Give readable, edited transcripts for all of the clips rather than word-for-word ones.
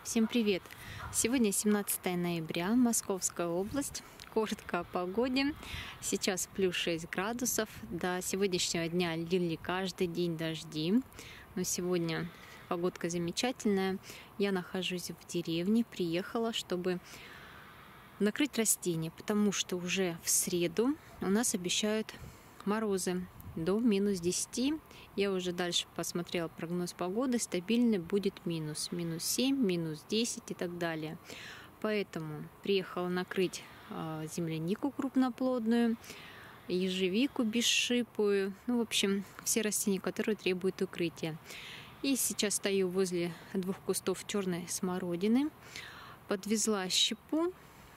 Всем привет! Сегодня 17 ноября, Московская область. Коротко о погоде. Сейчас плюс 6 градусов. До сегодняшнего дня лили каждый день дожди. Но сегодня погодка замечательная. Я нахожусь в деревне, приехала, чтобы накрыть растения, потому что уже в среду у нас обещают морозы до минус 10. Я уже дальше посмотрела прогноз погоды. Стабильный будет минус 7, минус 10 и так далее. Поэтому приехала накрыть землянику крупноплодную, ежевику бесшипую. Ну, в общем, все растения, которые требуют укрытия. И сейчас стою возле 2 кустов черной смородины. Подвезла щепу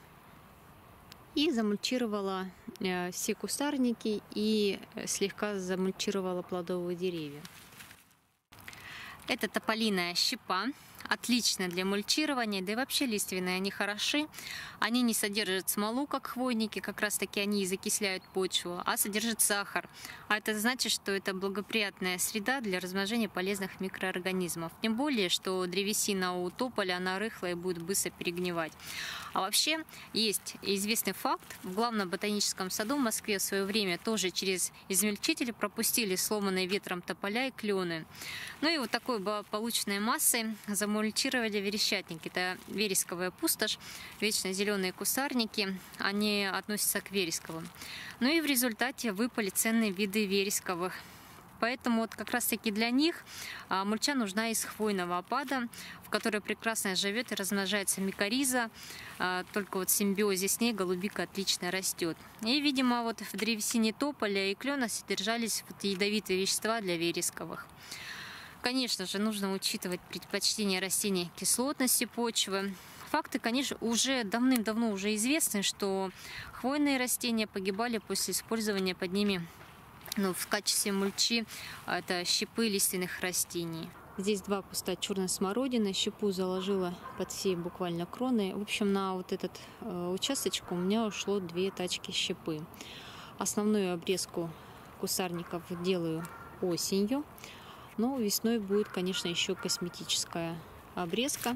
и замульчировала все кустарники и слегка замульчировала плодовые деревья. Это тополиная щепа, отлично для мульчирования, да и вообще лиственные они хороши. Они не содержат смолу, как хвойники, как раз таки они и закисляют почву, а содержат сахар. А это значит, что это благоприятная среда для размножения полезных микроорганизмов. Тем более, что древесина у тополя, она рыхлая и будет быстро перегнивать. А вообще, есть известный факт. В главном ботаническом саду в Москве в свое время тоже через измельчитель пропустили сломанные ветром тополя и клены. Ну и вот такой полученной массой замульчировали верещатники. Это вересковая пустошь, вечно зеленые кустарники, они относятся к вересковым. Ну и в результате выпали ценные виды вересковых. Поэтому вот как раз таки для них мульча нужна из хвойного опада, в которой прекрасно живет и размножается микориза. Только вот в симбиозе с ней голубика отлично растет. И, видимо, вот в древесине тополя и клена содержались вот ядовитые вещества для вересковых. Конечно же, нужно учитывать предпочтение растений кислотности почвы. Факты, конечно, уже давным-давно уже известны, что хвойные растения погибали после использования под ними в качестве мульчи это щепы лиственных растений. Здесь 2 куста черной смородины. Щепу заложила под все буквально кроны. В общем, на вот этот участочек у меня ушло 2 тачки щепы. Основную обрезку кустарников делаю осенью. Но весной будет, конечно, еще косметическая обрезка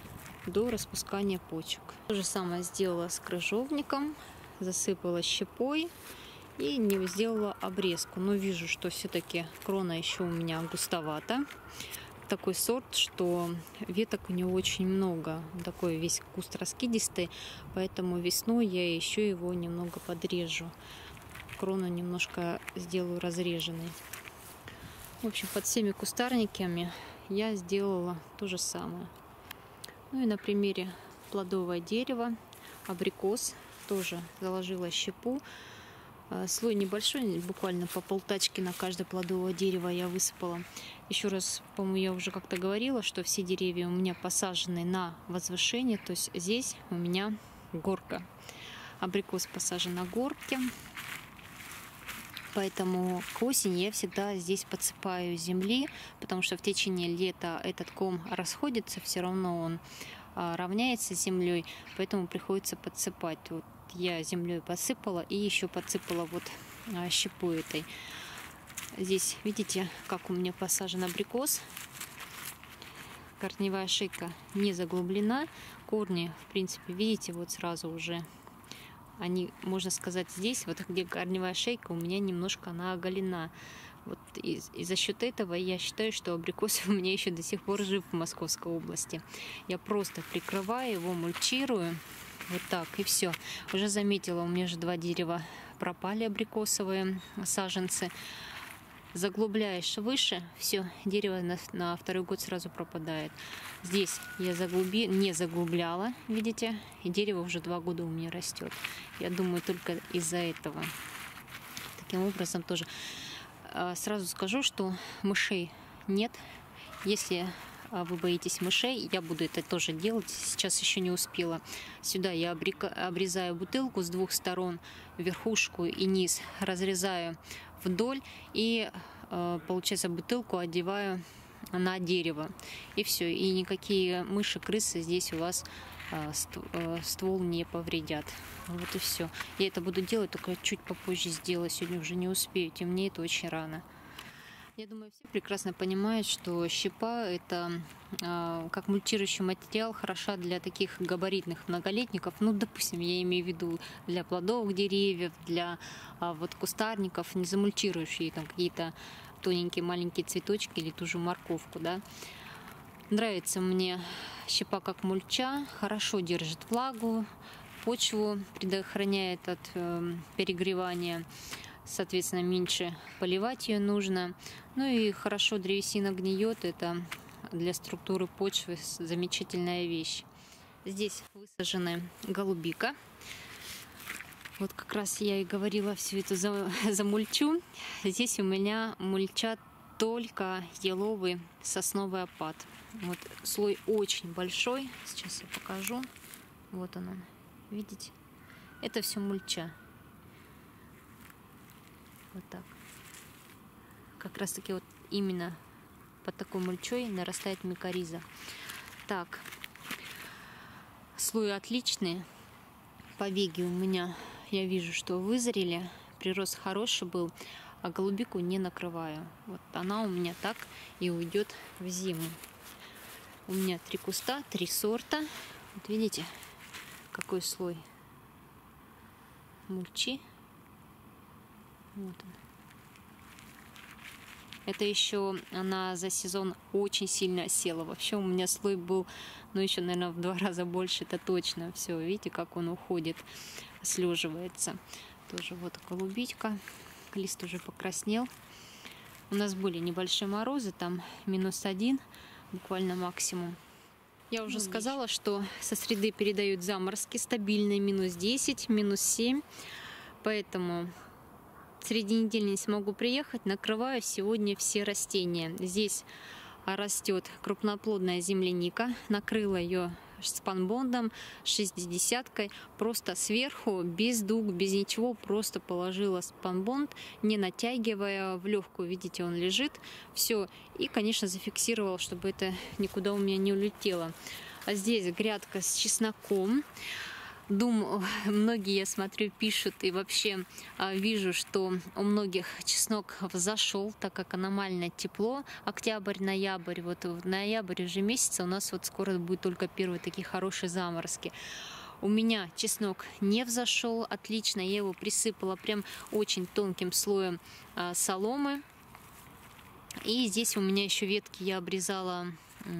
до распускания почек. То же самое сделала с крыжовником. Засыпала щепой и не сделала обрезку. Но вижу, что все-таки крона еще у меня густовата. Такой сорт, что веток у него очень много. Такой весь куст раскидистый. Поэтому весной я еще его немного подрежу. Крону немножко сделаю разреженной. В общем, под всеми кустарниками я сделала то же самое. Ну и на примере плодового дерева, абрикос, тоже заложила щепу. Слой небольшой, буквально по полтачки на каждое плодовое дерево я высыпала. Еще раз, по-моему, я уже как-то говорила, что все деревья у меня посажены на возвышение. То есть здесь у меня горка. Абрикос посажен на горке. Поэтому к осени я всегда здесь подсыпаю земли, потому что в течение лета этот ком расходится, все равно он равняется с землей, поэтому приходится подсыпать. Вот я землей подсыпала и еще подсыпала вот щепу этой. Здесь видите, как у меня посажен абрикос. Корневая шейка не заглублена, корни, в принципе, видите, вот сразу уже они, можно сказать, здесь, вот где корневая шейка, у меня немножко она оголена. Вот и за счет этого я считаю, что абрикос у меня еще до сих пор жив в Московской области. Я просто прикрываю его, мульчирую. Вот так, и все. Уже заметила, у меня же 2 дерева пропали абрикосовые саженцы. Заглубляешь выше, все, дерево на 2-й год сразу пропадает. Здесь я не заглубляла, видите, и дерево уже 2 года у меня растет. Я думаю, только из-за этого. Таким образом тоже. Сразу скажу, что мышей нет. Если вы боитесь мышей, я буду это тоже делать. Сейчас еще не успела. Сюда я обрезаю бутылку с 2 сторон, верхушку и низ разрезаю вдоль и, получается, бутылку одеваю на дерево. И все. И никакие мыши, крысы здесь у вас ствол не повредят. Вот и все. Я это буду делать, только чуть попозже сделаю. Сегодня уже не успею. Темнеет очень рано. Я думаю, все прекрасно понимают, что щепа – это как мульчирующий материал хороша для таких габаритных многолетников. Ну, допустим, я имею в виду для плодовых деревьев, для вот кустарников, не замульчирующие там какие-то тоненькие маленькие цветочки или ту же морковку, да. Нравится мне щепа как мульча, хорошо держит влагу, почву предохраняет от перегревания. Соответственно, меньше поливать ее нужно. Ну и хорошо древесина гниет. Это для структуры почвы замечательная вещь. Здесь высажена голубика. Вот как раз я и говорила все это за мульчу. Здесь у меня мульча только еловый сосновый опад. Вот слой очень большой. Сейчас я покажу. Вот он. Видите? Это все мульча. Вот так. Как раз таки вот именно под такой мульчой нарастает микориза. Так, слои отличные. Побеги у меня, я вижу, что вызрели. Прирост хороший был, а голубику не накрываю. Вот она у меня так и уйдет в зиму. У меня 3 куста, 3 сорта. Вот видите, какой слой мульчи. Вот он. Это еще она за сезон очень сильно осела. Вообще у меня слой был, ну, еще, наверное, в 2 раза больше, это точно. Все, видите, как он уходит, слеживается. Тоже вот голубичка. Лист уже покраснел. У нас были небольшие морозы, там -1, буквально максимум. Я уже сказала, что со среды передают заморозки стабильные, -10, -7. Поэтому среди недели не смогу приехать, накрываю сегодня все растения. Здесь растет крупноплодная земляника, накрыла ее спанбондом 60-кой, просто сверху, без дуг, без ничего, просто положила спанбонд, не натягивая, в легкую, видите, он лежит, все, и, конечно, зафиксировала, чтобы это никуда у меня не улетело. А здесь грядка с чесноком. Думаю, многие, я смотрю, пишут, и вообще вижу, что у многих чеснок взошел, так как аномально тепло, октябрь-ноябрь, вот в ноябре уже месяце у нас вот скоро будет только первые такие хорошие заморозки. У меня чеснок не взошел, отлично, я его присыпала прям очень тонким слоем соломы. И здесь у меня еще ветки я обрезала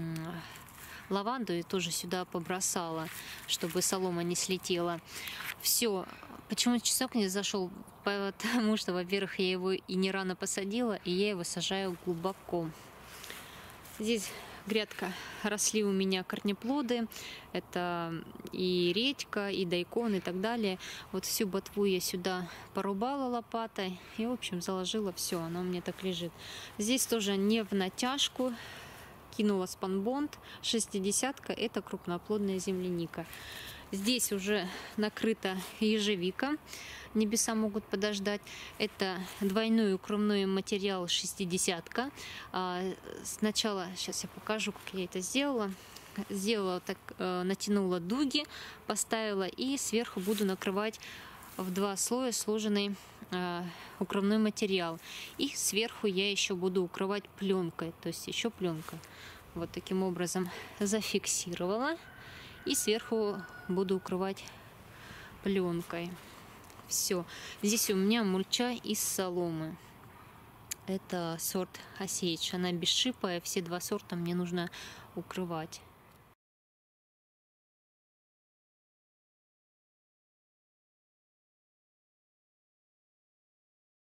лаванду и тоже сюда побросала, чтобы солома не слетела. Все. Почему чеснок не зашел? Потому что, во-первых, я его и не рано посадила, и я его сажаю глубоко. Здесь грядка росли у меня корнеплоды. Это и редька, и дайкон, и так далее. Вот всю ботву я сюда порубала лопатой и, в общем, заложила все. Оно у меня так лежит. Здесь тоже не в натяжку. Кинула спанбонд, 60-ка, это крупноплодная земляника. Здесь уже накрыта ежевика, небеса могут подождать. Это двойной укрывной материал 60-ка. Сначала, сейчас я покажу, как я это сделала. Сделала так, натянула дуги, поставила и сверху буду накрывать в 2 слоя сложенный укрывной материал. И сверху я еще буду укрывать пленкой, то есть еще пленка. Вот таким образом зафиксировала. И сверху буду укрывать пленкой. Все. Здесь у меня мульча из соломы. Это сорт Осейч. Она бесшипая. Все 2 сорта мне нужно укрывать.